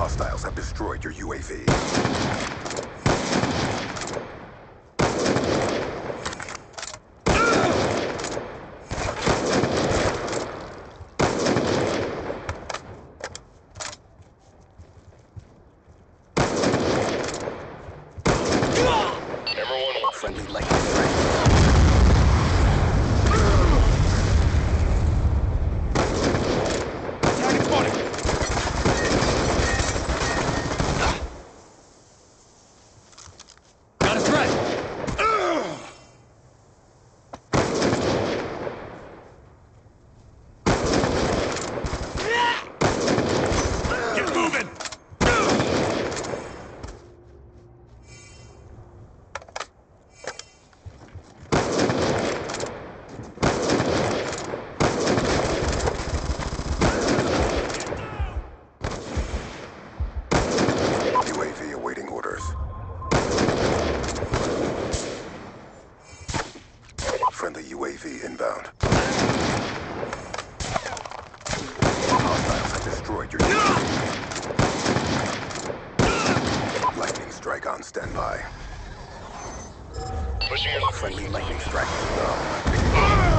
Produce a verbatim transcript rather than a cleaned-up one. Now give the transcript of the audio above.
Hostiles have destroyed your U A V. Friendly lightning strike. Target spotted. Got a threat. Get moving. U A V awaiting orders. Friendly U A V inbound. Hostiles have destroyed your U A V. Lightning strike on standby. Pushing your Friendly lightning strike inbound.